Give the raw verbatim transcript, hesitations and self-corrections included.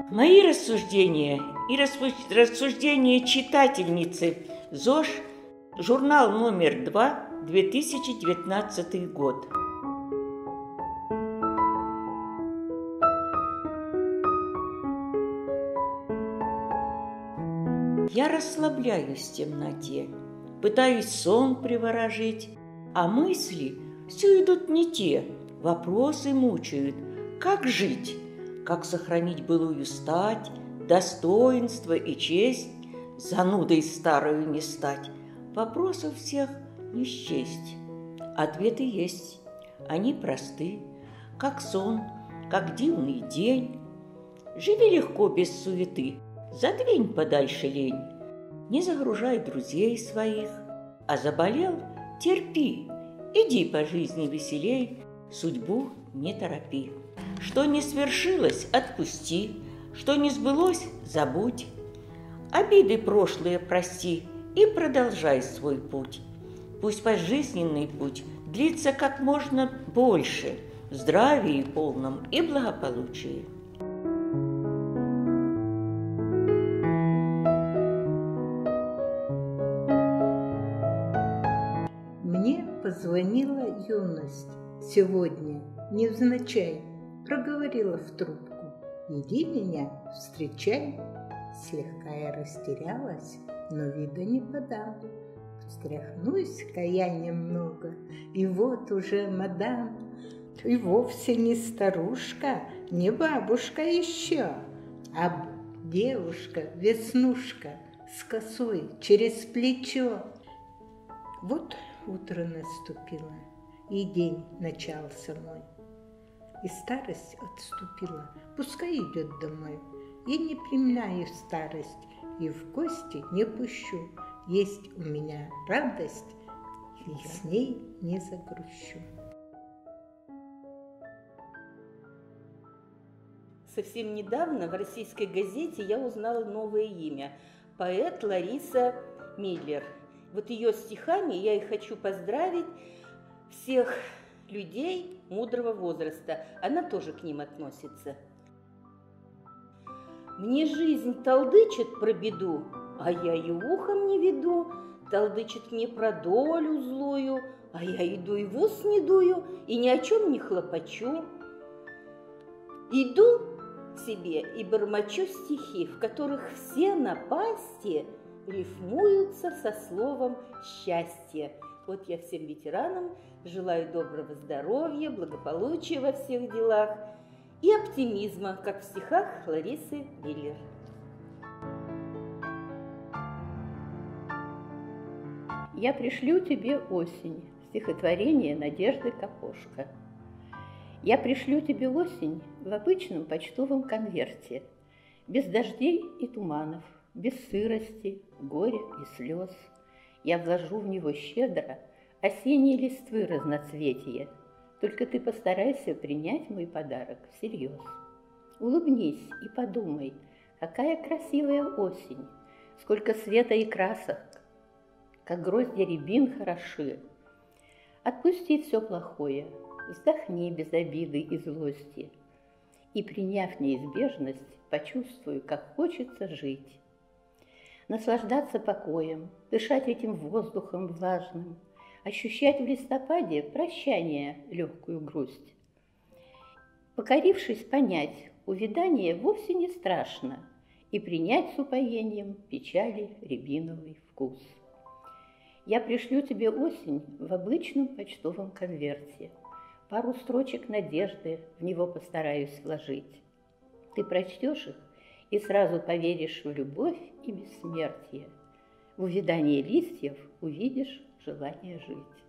Мои рассуждения и рассуждения читательницы ЗОЖ, журнал номер два, две тысячи девятнадцатый год. Я расслабляюсь в темноте, пытаюсь сон приворожить, а мысли все идут не те, вопросы мучают. Как жить? Как сохранить былую стать, достоинство и честь, занудой старою не стать? Вопросов всех не счесть. Ответы есть, они просты, как сон, как дивный день. Живи легко без суеты, задвинь подальше лень. Не загружай друзей своих, а заболел – терпи. Иди по жизни веселей, судьбу не торопи. Что не свершилось – отпусти, что не сбылось – забудь. Обиды прошлые прости и продолжай свой путь. Пусть пожизненный путь длится как можно больше, в здравии полном и благополучии. Мне позвонила юность сегодня, невзначай, проговорила в трубку: «Иди меня встречай». Слегка я растерялась, но вида не подала. Встряхнусь каянием много, и вот уже мадам, и вовсе не старушка, не бабушка еще, а девушка-веснушка с косой через плечо. Вот утро наступило, и день начался мой. И старость отступила, пускай идет домой. Я не примляю старость и в гости не пущу. Есть у меня радость, и с ней не загрущу. Совсем недавно в российской газете я узнала новое имя – поэт Лариса Миллер. Вот ее стихами я и хочу поздравить всех людей мудрого возраста. Она тоже к ним относится. Мне жизнь толдычит про беду, а я и ухом не веду. Толдычит мне про долю злую, а я иду и в ус не дую, и ни о чем не хлопочу. Иду себе и бормочу стихи, в которых все напасти рифмуются со словом «счастье». Вот я всем ветеранам желаю доброго здоровья, благополучия во всех делах и оптимизма, как в стихах Ларисы Миллер. Я пришлю тебе осень, стихотворение Надежды Капошко. Я пришлю тебе осень в обычном почтовом конверте, без дождей и туманов, без сырости, горя и слез. Я вложу в него щедро осенние листвы разноцветия. Только ты постарайся принять мой подарок всерьез. Улыбнись и подумай, какая красивая осень, сколько света и красок, как гроздья рябин хороши. Отпусти все плохое, вздохни без обиды и злости, и, приняв неизбежность, почувствуй, как хочется жить. Наслаждаться покоем, дышать этим воздухом влажным, ощущать в листопаде прощание легкую грусть. Покорившись, понять, увядание вовсе не страшно, и принять с упоением печали рябиновый вкус. Я пришлю тебе осень в обычном почтовом конверте. Пару строчек надежды в него постараюсь вложить. Ты прочтешь их и сразу поверишь в любовь и бессмертие. В увядании листьев увидишь желание жить.